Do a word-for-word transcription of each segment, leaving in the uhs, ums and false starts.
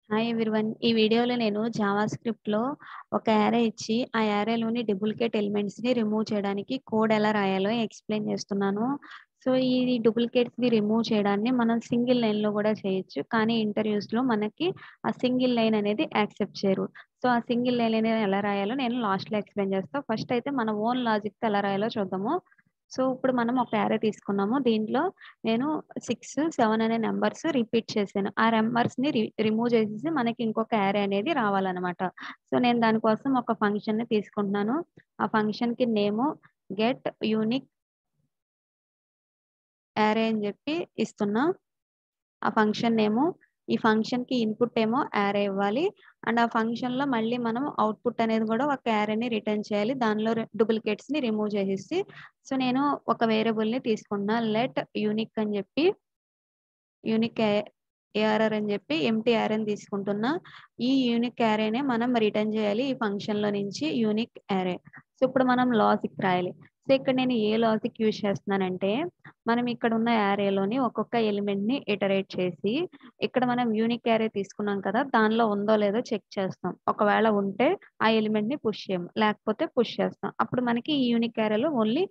Hi everyone. ఈ వీడియోలో నేను జావా స్క్రిప్ట్‌లో ఒక యారే ఇచ్చి, ఆ యారేలోని డూప్లికేట్ ఎలిమెంట్స్‌ని రిమూవ్ చేయడానికి కోడ్ ఎలా రాయాలో ఎక్స్‌ప్లెయిన్ చేస్తున్నాను. సో, ఈ డూప్లికేట్స్‌ని రిమూవ్ చేయడాన్ని మనం సింగిల్ లైన్‌లో కూడా చేయొచ్చు. కానీ ఇంటర్వ్యూస్‌లో మనకి ఆ సింగిల్ లైన్ అనేది యాక్సెప్ట్ చేయరు. సో, ఆ సింగిల్ లైన్ అనేది ఎలా రాయాలో నేను లాస్ట్‌లో ఎక్స్‌ప్లెయిన్ చేస్తా. ఫస్ట్ అయితే మన ఓన్ లాజిక్‌తో ఎలా రాయాలో చూద్దాము. సో, ఇప్పుడు మనం ఒక యారే తీసుకున్నాము. దీంట్లో నేను సిక్స్, సెవెన్ అనే నంబర్స్ రిపీట్ చేశాను. ఆ నంబర్స్‌ని రి రిమూవ్ చేసేసి మనకి ఇంకొక యారే అనేది రావాలనమాట. సో, నేను దానికోసం ఒక ఫంక్షన్‌ని తీసుకుంటున్నాను. ఆ ఫంక్షన్‌కి నేము గెట్ యూనిక్ యారే అని చెప్పి ఇస్తున్నా. ఆ ఫంక్షన్ నేము. ఈ ఫంక్షన్‌కి ఇన్‌పుట్ ఏమో యారే ఇవ్వాలి. అండ్ ఆ ఫంక్షన్‌లో మళ్ళీ మనం అవుట్‌పుట్ అనేది కూడా ఒక యారేని రిటర్న్ చేయాలి. దానిలో రె డూప్లికేట్స్‌ని రిమూవ్ చేసేసి. సో, నేను ఒక వేరియబుల్‌ని తీసుకుంటున్నా. లెట్ యూనిక్ అని చెప్పి యూనిక్ ఏ ఏఆర్ఆర్ అని చెప్పి ఎంప్టీ యారేని తీసుకుంటున్నా. ఈ యూనిక్ యారేనే మనం రిటర్న్ చేయాలి ఈ ఫంక్షన్‌లో నుంచి యూనిక్ యారే. సో, ఇప్పుడు మనం లాజిక్ రాయాలి. సో, ఇక్కడ నేను ఏ లాజిక్ యూజ్ చేస్తున్నానంటే, మనం ఇక్కడ ఉన్న యారేలోని ఒక్కొక్క ఎలిమెంట్‌ని ఇటరేట్ చేసి, ఇక్కడ మనం యూనిక్ యారే తీసుకున్నాం కదా! దానిలో ఉందో లేదో చెక్ చేస్తాం. ఒకవేళ ఉంటే ఆ ఎలిమెంట్‌ని పుష్ చేయము. లేకపోతే పుష్ చేస్తాం. అప్పుడు మనకి ఈ యూనిక్ యారేలో ఓన్లీ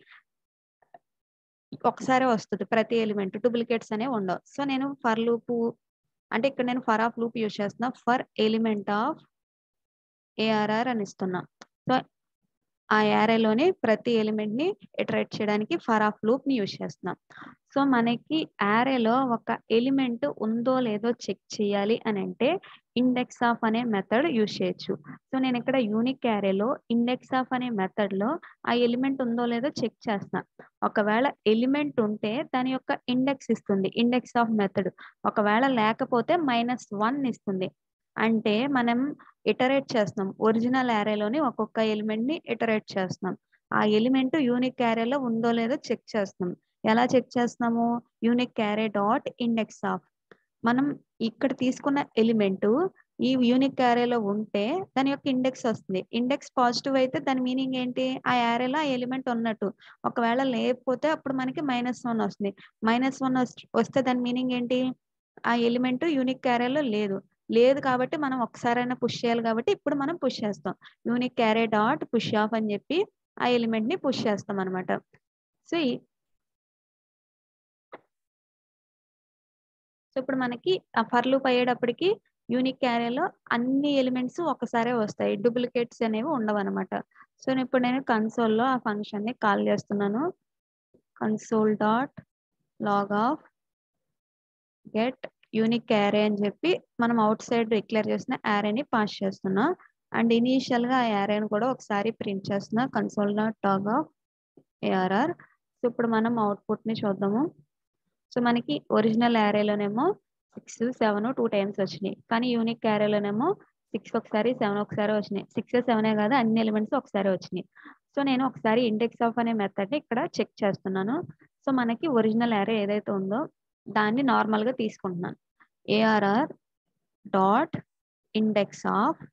ఒకసారే వస్తది. ప్రతి ఎలిమెంట్ డూప్లికేట్స్ అనేవి ఉండవు. సో, నేను ఫర్ లూపు అంటే ఇక్కడ నేను ఫర్ ఆఫ్ లూప్ యూజ్ చేస్తున్నా. ఫర్ ఎలిమెంట్ ఆఫ్ ఏఆర్ఆర్ అని ఇస్తున్నా. సో, ఆ యారేలోని ప్రతి ఎలిమెంట్‌ని ఇటరేట్ చేయడానికి ఫర్ ఆఫ్ లూప్‌ని యూజ్ చేస్తున్నాం. సో, మనకి యారేలో ఒక ఎలిమెంట్ ఉందో లేదో చెక్ చేయాలి అనంటే ఇండెక్స్ ఆఫ్ అనే మెథడ్ యూజ్ చేయొచ్చు. సో, నేను ఇక్కడ యూనిక్ యారేలో ఇండెక్స్ ఆఫ్ అనే మెథడ్‌లో ఆ ఎలిమెంట్ ఉందో లేదో చెక్ చేస్తున్నా. ఒకవేళ ఎలిమెంట్ ఉంటే దాని యొక్క ఇండెక్స్ ఇస్తుంది. Index of method. ఒకవేళ లేకపోతే మైనస్ వన్ ఇస్తుంది. అంటే మనం ఇటరేట్ చేస్తున్నాం. ఒరిజినల్ యారేలోని ఒక్కొక్క ఎలిమెంట్‌ని ఇటరేట్ చేస్తున్నాం. ఆ ఎలిమెంట్ యూనిక్ యారేలో ఉందో లేదో చెక్ చేస్తున్నాం. ఎలా చెక్ చేస్తున్నాము? Unique array dot index of. మనం ఇక్కడ తీసుకున్న ఎలిమెంటు ఈ యూనిక్ యారేలో ఉంటే దాని యొక్క ఇండెక్స్ వస్తుంది. ఇండెక్స్ పాజిటివ్ అయితే దాని మీనింగ్ ఏంటి? ఆ యారేలో ఆ ఎలిమెంట్ ఉన్నట్టు. ఒకవేళ లేకపోతే అప్పుడు మనకి మైనస్ వన్ వస్తుంది. మైనస్ వన్ వస్ వస్తే దాని మీనింగ్ ఏంటి? ఆ ఎలిమెంట్ యూనిక్ యారేలో లేదు. లేదు కాబట్టి మనం ఒక్కసారైనా పుష్ చేయాలి కాబట్టి ఇప్పుడు మనం పుష్ చేస్తాం. Unique array dot push of అని చెప్పి ఆ ఎలిమెంట్‌ని పుష్ చేస్తామనమాట. సో, ఈ సో, ఇప్పుడు మనకి ఆ ఫర్ లూప్ అయ్యేటప్పటికి యూనిక్ యారేలో అన్ని ఎలిమెంట్స్ ఒక్కసారే వస్తాయి. డూప్లికేట్స్ అనేవి ఉండవనమాట. సో, ఇప్పుడు నేను కన్సోల్‌లో ఆ ఫంక్షన్‌ని కాల్ చేస్తున్నాను. Console dot log of get unique array అని చెప్పి మనం ఔట్ సైడ్ డిక్లేర్ చేసిన యారేని పాస్ చేస్తున్నా. అండ్ ఇనీషియల్‌గా ఆ యారేని కూడా ఒకసారి ప్రింట్ చేస్తున్నా. Console dot log of ARR. So, ఇప్పుడు మనం అవుట్‌పుట్‌ని చూద్దాము. సో, మనకి ఒరిజినల్ యారేలోనేమో సిక్స్, సెవెన్ టూ టైమ్స్ వచ్చినాయి. కానీ యూనిక్ యారేలోనేమో సిక్స్ ఒకసారి, సెవెన్ ఒకసారి వచ్చినాయి. సిక్స్, సెవెన్ కాదు అన్ని ఎలిమెంట్స్ ఒకసారి వచ్చినాయి. సో, నేను ఒకసారి ఇండెక్స్ ఆఫ్ అనే మెథడ్‌ని ఇక్కడ చెక్ చేస్తున్నాను. సో, మనకి ఒరిజినల్ యారే ఏదైతే ఉందో దాన్ని నార్మల్‌గా తీసుకుంటున్నాను. ఏఆర్ఆర్ డాట్ ఇండెక్స్ ఆఫ్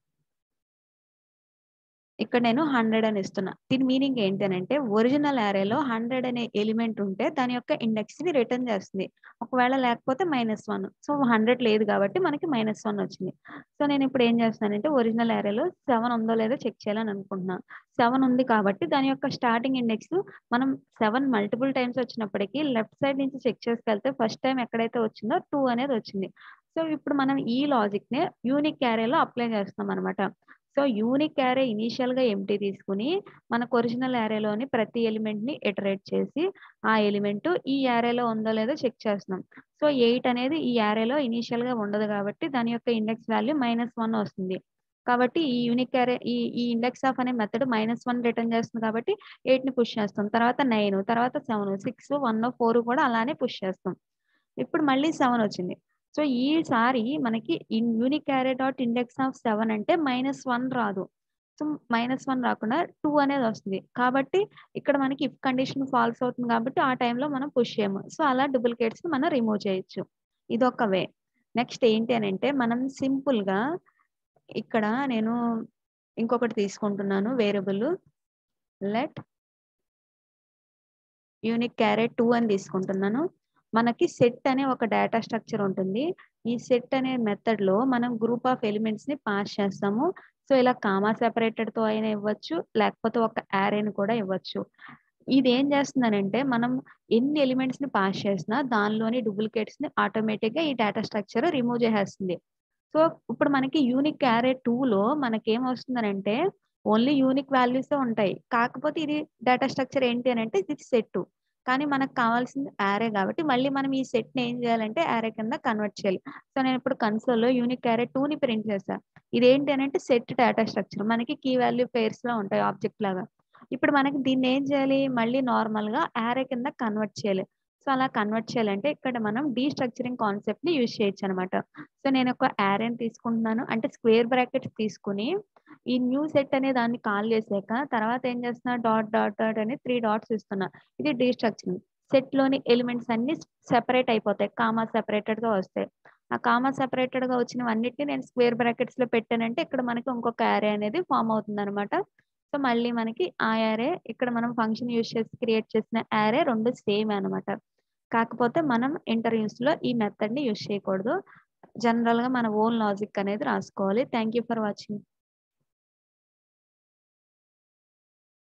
ఇక్కడ నేను హండ్రెడ్ అని ఇస్తున్నా. దీని మీనింగ్ ఏంటి అనంటే ఒరిజినల్ యారేలో హండ్రెడ్ అనే ఎలిమెంట్ ఉంటే దాని యొక్క ఇండెక్స్‌ని రిటర్న్ చేస్తుంది. ఒకవేళ లేకపోతే మైనస్ వన్. సో, హండ్రెడ్ లేదు కాబట్టి మనకి మైనస్ వన్ వచ్చింది. సో, నేను ఇప్పుడు ఏం చేస్తున్నానంటే ఒరిజినల్ యారేలో సెవెన్ ఉందో లేదో చెక్ చేయాలని అనుకుంటున్నా. సెవెన్ ఉంది కాబట్టి దాని యొక్క స్టార్టింగ్ ఇండెక్స్ మనం సెవెన్ మల్టిపుల్ టైమ్స్ వచ్చినప్పటికి లెఫ్ట్ సైడ్ నుంచి చెక్ చేసుకెళ్తే ఫస్ట్ టైమ్ ఎక్కడైతే వచ్చిందో టూ అనేది వచ్చింది. సో, ఇప్పుడు మనం ఈ లాజిక్‌నే యూనిక్ యారేలో అప్లై చేస్తున్నాం అనమాట. సో, యూనిక్ యారే ఇనీషియల్‌గా ఎంప్టీ తీసుకొని, మనకు ఒరిజినల్ యారేలోని ప్రతి ఎలిమెంట్‌ని ఇటరేట్ చేసి, ఆ ఎలిమెంట్ ఈ యారేలో ఉందో లేదో చెక్ చేస్తున్నాం. సో, ఎయిట్ అనేది ఈ యారేలో ఇనీషియల్‌గా ఉండదు కాబట్టి, దాని యొక్క ఇండెక్స్ వాల్యూ మైనస్ వన్ వస్తుంది. కాబట్టి ఈ యూనిక్ యారే ఈ ఈ ఇండెక్స్ ఆఫ్ అనే మెథడ్ మైనస్ వన్ రిటర్న్ చేస్తుంది కాబట్టి, ఎయిట్‌ని పుష్ చేస్తాం. తర్వాత నైన్, తర్వాత సెవెన్, సిక్స్, వన్, ఫోర్ కూడా అలానే పుష్ చేస్తాం. ఇప్పుడు మళ్ళీ సెవెన్ వచ్చింది. సో, ఈసారి మనకి in unique array dot index of seven అంటే మైనస్ వన్ రాదు. సో, మైనస్ వన్ రాకుండా టూ అనేది వస్తుంది. కాబట్టి ఇక్కడ మనకి ఇఫ్ కండిషన్ ఫాల్స్ అవుతుంది కాబట్టి ఆ టైంలో మనం పుష్ చేయము. సో, అలా డూప్లికేట్స్‌ని మనం రిమూవ్ చేయొచ్చు. ఇదొక వే. నెక్స్ట్ ఏంటి అనంటే మనం సింపుల్‌గా ఇక్కడ నేను ఇంకొకటి తీసుకుంటున్నాను variable let unique array two అని తీసుకుంటున్నాను. మనకి సెట్ అనే ఒక డేటా స్ట్రక్చర్ ఉంటుంది. ఈ సెట్ అనే మెథడ్‌లో మనం గ్రూప్ ఆఫ్ ఎలిమెంట్స్‌ని పాస్ చేస్తాము. సో, ఇలా కామా సెపరేటెడ్‌తో అయినా ఇవ్వచ్చు. లేకపోతే ఒక యారేని కూడా ఇవ్వచ్చు. ఇదేం చేస్తుందనంటే మనం ఎన్ని ఎలిమెంట్స్‌ని పాస్ చేసినా దానిలోని డూప్లికేట్స్‌ని ఆటోమేటిక్‌గా ఈ డేటా స్ట్రక్చర్ రిమూవ్ చేసేస్తుంది. సో, ఇప్పుడు మనకి యూనిక్ యారే టూలో మనకేమొస్తుందనంటే ఓన్లీ యూనిక్ వాల్యూసే ఉంటాయి. కాకపోతే ఇది డేటా స్ట్రక్చర్ ఏంటి అనంటే ఇది సెట్టు. కానీ మనకు కావాల్సింది యారే గాబట్టి మళ్ళీ మనం ఈ సెట్‌ని ఏం జేయాలంటే యారే కింద కన్వర్ట్ చేయాలి. సో, నేనిప్పుడు కన్సోల్‌లో యూనిక్ యారే టూని ప్రింట్ చేశా. ఇదేంటి అనంటే సెట్ డేటా స్ట్రక్చర్. మనకి కీ వాల్యూ పెయిర్స్‌లా ఉంటాయి ఆబ్జెక్ట్ లాగా. ఇప్పుడు మనకి దీన్నేం చేయాలి? మళ్ళీ నార్మల్‌గా యారే కింద కన్వర్ట్ చేయాలి. సో, అలా కన్వర్ట్ చేయాలంటే ఇక్కడ మనం డీస్ట్రక్చరింగ్ కాన్సెప్ట్‌ని యూజ్ చేయొచ్చనమాట. సో, నేనొక యారేని తీసుకుంటున్నాను. అంటే స్క్వేర్ బ్రాకెట్స్ తీసుకొని, ఈ న్యూ సెట్ అనే దాన్ని కాల్ చేసాక తర్వాత ఏం చేస్తున్నా డాట్, డాట్, డాట్ అని మూడు డాట్స్ ఇస్తున్నా. ఇది డీస్ట్రక్చరింగ్. సెట్‌లోని ఎలిమెంట్స్ అన్నీ సెపరేట్ అయిపోతాయి. కామా సెపరేటెడ్‌గా వస్తాయి. ఆ కామా సెపరేటెడ్‌గా వచ్చినవన్నిటిని నేను స్క్వేర్ బ్రాకెట్స్‌లో పెట్టానంటే ఇక్కడ మనకి ఇంకొక యారే అనేది ఫార్మ్ అవుతుందనమాట. సో, మళ్ళీ మనకి ఆ యారే ఇక్కడ మనం ఫంక్షన్ యూజ్ చేసి క్రియేట్ చేసిన యారే రెండు సేమే అనమాట. కాకపోతే మనం ఇంటర్‌వ్యూస్‌లో ఈ మెథడ్‌ని యూజ్ చేయకూడదు. జనరల్‌గా మన ఓన్ లాజిక్ అనేది రాసుకోవాలి. Thank you for watching.